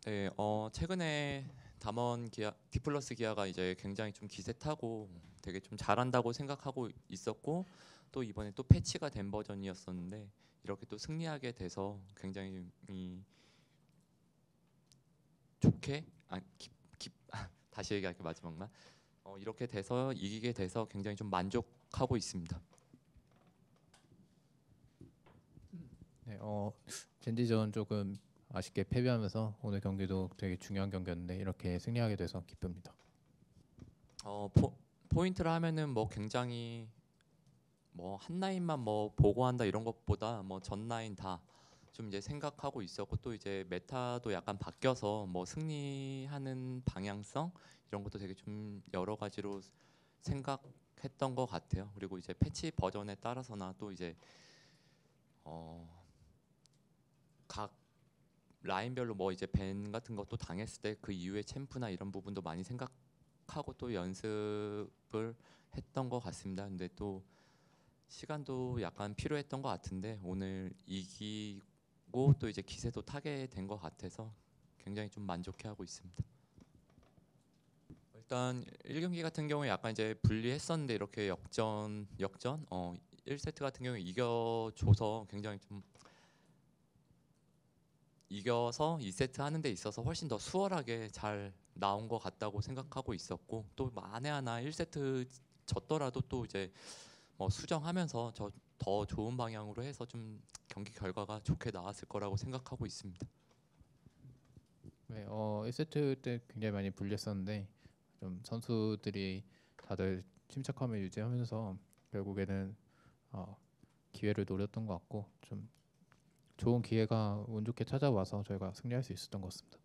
네, 최근에 담원 기아, 디플러스 기아가 이제 굉장히 좀 기세 타고 되게 좀 잘한다고 생각하고 있었고 또 이번에 또 패치가 된 버전이었었는데 이렇게 또 승리하게 돼서 굉장히 좋게 다시 얘기할게 마지막만 이렇게 돼서 이기게 돼서 굉장히 좀 만족하고 있습니다. 네, 젠지전 조금 아쉽게 패배하면서 오늘 경기도 되게 중요한 경기였는데 이렇게 승리하게 돼서 기쁩니다. 포인트를 하면은 뭐 굉장히 뭐 한 라인만 뭐 보고한다 이런 것보다 뭐 전 라인 다 좀 이제 생각하고 있었고 또 이제 메타도 약간 바뀌어서 뭐 승리하는 방향성 이런 것도 되게 좀 여러 가지로 생각했던 것 같아요. 그리고 이제 패치 버전에 따라서나 또 이제 각 라인별로 뭐 이제 밴 같은 것도 당했을 때 그 이후에 챔프나 이런 부분도 많이 생각하고 또 연습을 했던 것 같습니다. 근데 또 시간도 약간 필요했던 것 같은데 오늘 이기고 또 이제 기세도 타게 된 것 같아서 굉장히 좀 만족해하고 있습니다. 일단 1경기 같은 경우에 약간 이제 불리했었는데 이렇게 역전 1세트 같은 경우에 이겨줘서 굉장히 좀 이겨서 2세트 하는 데 있어서 훨씬 더 수월하게 잘 나온 것 같다고 생각하고 있었고 또 만에 하나 1세트 졌더라도 또 이제 뭐 수정하면서 더 좋은 방향으로 해서 좀 경기 결과가 좋게 나왔을 거라고 생각하고 있습니다. 네, 1세트 때 굉장히 많이 불리했었는데 좀 선수들이 다들 침착함을 유지하면서 결국에는 기회를 노렸던 것 같고 좀 좋은 기회가 운 좋게 찾아와서 저희가 승리할 수 있었던 것 같습니다.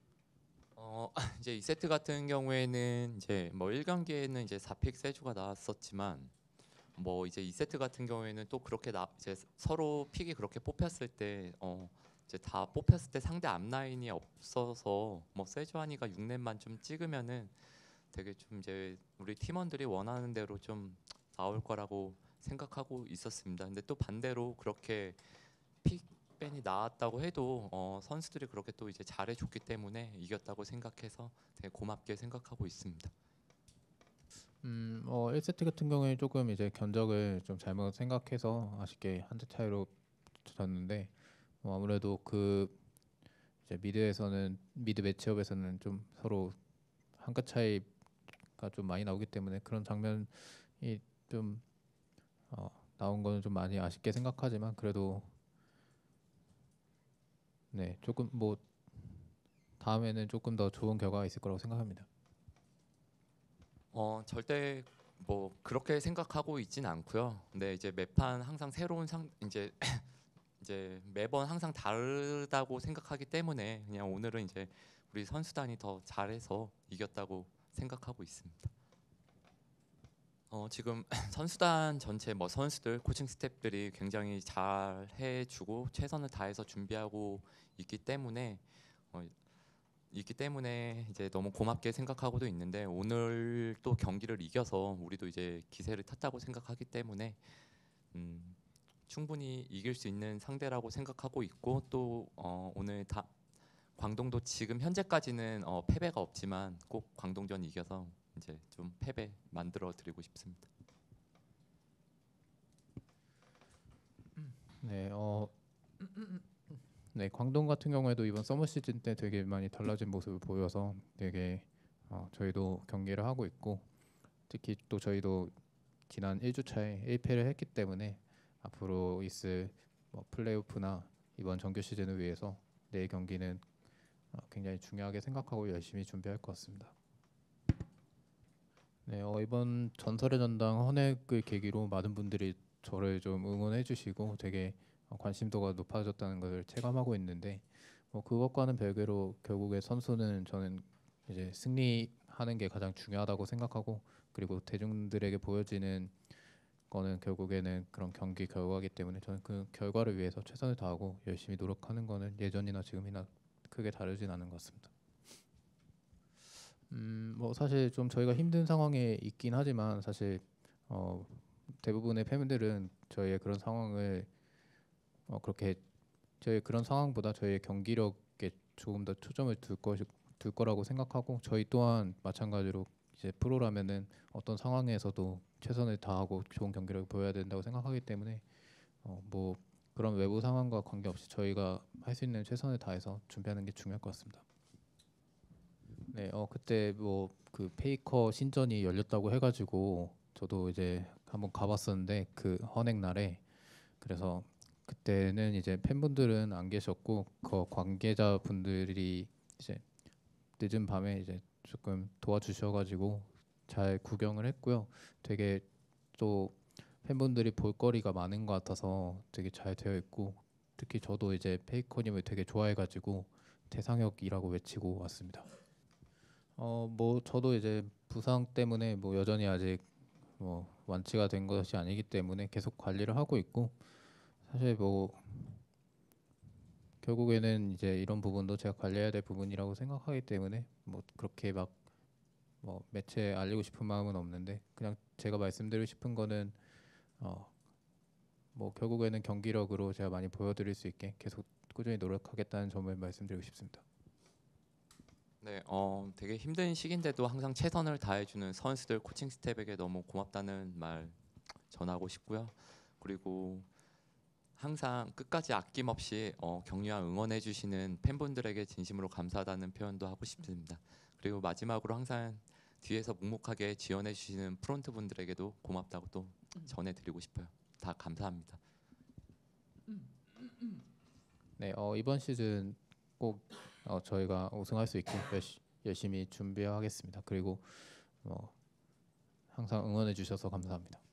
이제 2세트 같은 경우에는 이제 뭐 1경기에는 이제 4픽 세주가 나왔었지만 뭐 이제 2세트 같은 경우에는 또 그렇게 이제 서로 픽이 그렇게 뽑혔을 때 이제 다 뽑혔을 때 상대 앞라인이 없어서 뭐 세주하니가 6렙만 좀 찍으면은 되게 좀 이제 우리 팀원들이 원하는 대로 좀 나올 거라고 생각하고 있었습니다. 근데 또 반대로 그렇게 픽밴이 나왔다고 해도 선수들이 그렇게 또 이제 잘해줬기 때문에 이겼다고 생각해서 되게 고맙게 생각하고 있습니다. 1세트 같은 경우에 조금 이제 견적을 좀 잘못 생각해서 아쉽게 한 대 차이로 졌는데 아무래도 그 이제 미드 매치업에서는 좀 서로 한 끗 차이가 좀 많이 나오기 때문에 그런 장면이 좀 나온 거는 좀 많이 아쉽게 생각하지만 그래도 네 조금 뭐 다음에는 조금 더 좋은 결과가 있을 거라고 생각합니다. 절대 뭐 그렇게 생각하고 있진 않고요. 근데 이제 매판 항상 새로운 이제 매번 항상 다르다고 생각하기 때문에 그냥 오늘은 이제 우리 선수단이 더 잘해서 이겼다고 생각하고 있습니다. 지금 선수단 전체 뭐 선수들 코칭 스태프들이 굉장히 잘 해주고 최선을 다해서 준비하고 있기 때문에 어, 이제 너무 고맙게 생각하고도 있는데 오늘 또 경기를 이겨서 우리도 이제 기세를 탔다고 생각하기 때문에 음, 충분히 이길 수 있는 상대라고 생각하고 있고 또 오늘 광동도 지금 현재까지는 패배가 없지만 꼭 광동전 이겨서 이제 좀 패배 만들어 드리고 싶습니다. 네, 네 광동 같은 경우에도 이번 서머 시즌 때 되게 많이 달라진 모습을 보여서 되게 저희도 경기를 하고 있고 특히 또 저희도 지난 1주차에 1패를 했기 때문에 앞으로 있을 뭐 플레이오프나 이번 정규 시즌을 위해서 내일 경기는 굉장히 중요하게 생각하고 열심히 준비할 것 같습니다. 네, 이번 전설의 전당 헌액을 계기로 많은 분들이 저를 좀 응원해 주시고 되게 관심도가 높아졌다는 것을 체감하고 있는데 그것과는 별개로 결국에 선수는 저는 이제 승리하는 게 가장 중요하다고 생각하고 그리고 대중들에게 보여지는 거는 결국에는 그런 경기 결과이기 때문에 저는 그 결과를 위해서 최선을 다하고 열심히 노력하는 거는 예전이나 지금이나 크게 다르진 않은 것 같습니다. 뭐 사실 좀 저희가 힘든 상황에 있긴 하지만 사실 대부분의 팬들은 저희의 그런 상황을 그렇게 저희 그런 상황보다 저희의 경기력에 조금 더 초점을 둘 거라고 생각하고 저희 또한 마찬가지로 이제 프로라면은 어떤 상황에서도 최선을 다하고 좋은 경기력을 보여야 된다고 생각하기 때문에 뭐 그런 외부 상황과 관계없이 저희가 할 수 있는 최선을 다해서 준비하는 게 중요할 것 같습니다. 네, 그때 뭐 그 페이커 신전이 열렸다고 해가지고 저도 이제 한번 가봤었는데 그 헌행 날에 그래서 그때는 이제 팬분들은 안 계셨고 그 관계자분들이 이제 늦은 밤에 이제 조금 도와주셔가지고 잘 구경을 했고요. 되게 또 팬분들이 볼거리가 많은 것 같아서 되게 잘 되어 있고 특히 저도 이제 페이커님을 되게 좋아해가지고 대상혁이라고 외치고 왔습니다. 뭐 저도 이제 부상 때문에 뭐 여전히 아직 뭐 완치가 된 것이 아니기 때문에 계속 관리를 하고 있고 사실 뭐 결국에는 이제 이런 부분도 제가 관리해야 될 부분이라고 생각하기 때문에 뭐 그렇게 막 뭐 매체에 알리고 싶은 마음은 없는데 그냥 제가 말씀드리고 싶은 거는 뭐 결국에는 경기력으로 제가 많이 보여드릴 수 있게 계속 꾸준히 노력하겠다는 점을 말씀드리고 싶습니다. 네, 되게 힘든 시기인데도 항상 최선을 다해주는 선수들, 코칭 스태프에게 너무 고맙다는 말 전하고 싶고요. 그리고 항상 끝까지 아낌없이 격려와 응원해주시는 팬분들에게 진심으로 감사하다는 표현도 하고 싶습니다. 그리고 마지막으로 항상 뒤에서 묵묵하게 지원해주시는 프론트 분들에게도 고맙다고 또 전해드리고 싶어요. 다 감사합니다. 네, 이번 시즌 꼭 저희가 우승할 수 있게 열심히 준비하겠습니다. 그리고 항상 응원해 주셔서 감사합니다.